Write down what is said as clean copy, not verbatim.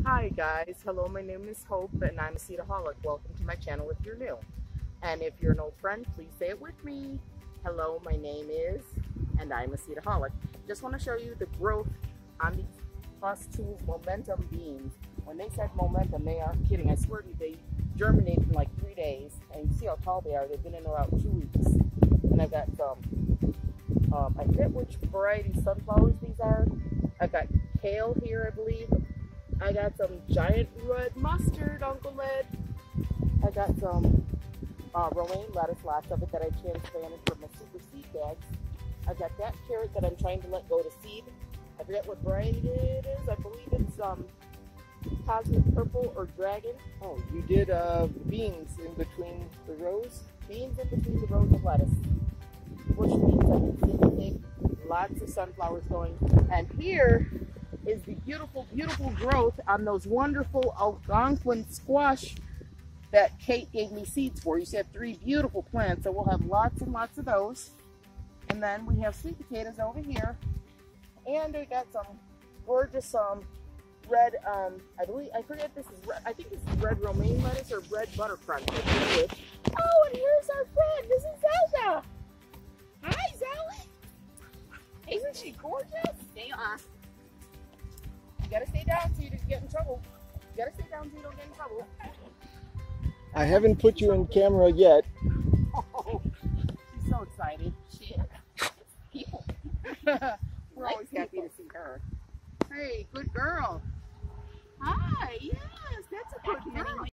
Hi guys, hello, my name is Hope and I'm a Seedaholic. Welcome to my channel if you're new. And if you're an old friend, please say it with me. Hello, my name is, and I'm a Seedaholic. Just want to show you the growth on these Plus Tools Momentum beans. When they said momentum, they aren't kidding. I swear to you, they germinated in like 3 days. And you see how tall they are. They've been in about 2 weeks. And I've got some, I forget which variety of sunflowers these are. I've got kale here, I believe. I got some giant red mustard, Uncle Ed. I got some romaine lettuce, lots of it that I transplanted from my super seed bags. I got that carrot that I'm trying to let go to seed. I forget what variety it is. I believe it's cosmic purple or dragon. Oh, you did beans in between the rows? Beans in between the rows of lettuce. Bush beans, I can see lots of sunflowers going. And here is the beautiful, beautiful growth on those wonderful Algonquin squash that Kate gave me seeds for. You see, I have 3 beautiful plants, so we'll have lots and lots of those. And then we have sweet potatoes over here. And I got some gorgeous red, I forget this is red, I think this is red romaine lettuce or red butter crunch. Oh, and here's our friend, this is Zelda. Hi, Zelda. Isn't she gorgeous? Stay on. You gotta stay down so you don't get in trouble. You gotta stay down so you don't get in trouble. I haven't put you in camera yet. Oh, she's so excited. She is. People. We're always happy to see her. Hey, good girl. Hi, yes, that's a good girl.